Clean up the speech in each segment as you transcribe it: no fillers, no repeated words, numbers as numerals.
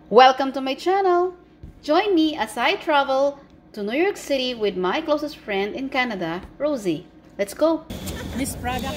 Welcome to my channel! Join me as I travel to New York City with my closest friend in Canada, Rosie. Let's go! Miss Praga.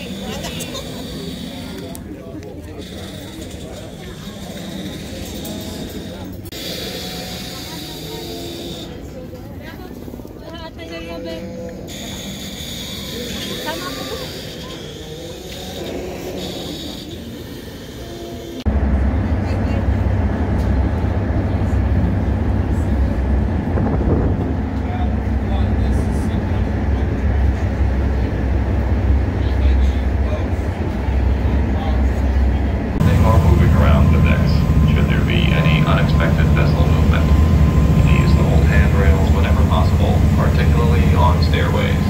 Unexpected vessel movement. Use the old handrails whenever possible, particularly on stairways.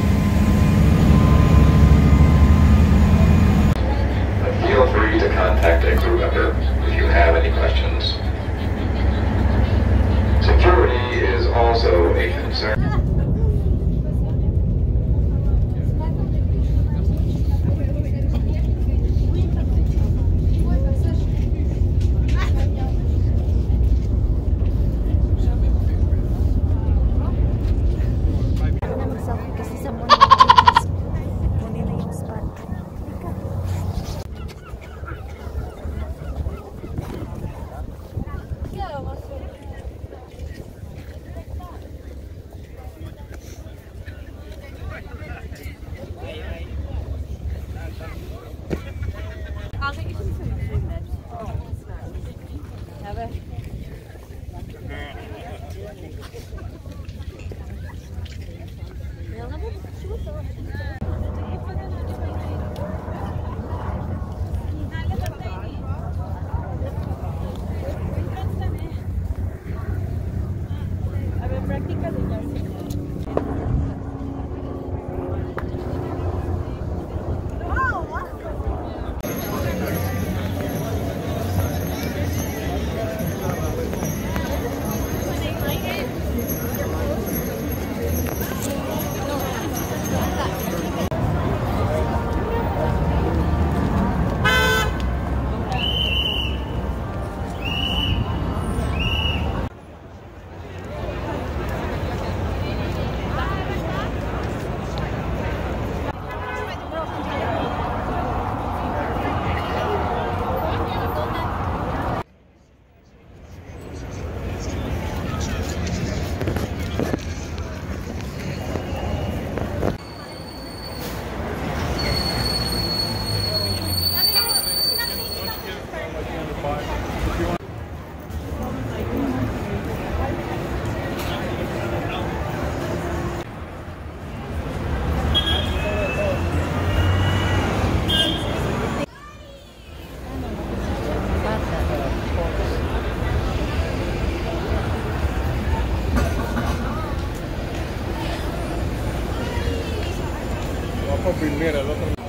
Feel free to contact a crew member if you have any questions. Security is also a concern. I'll take you to some food then. Oh, it's not. Have a... Primero, el otro.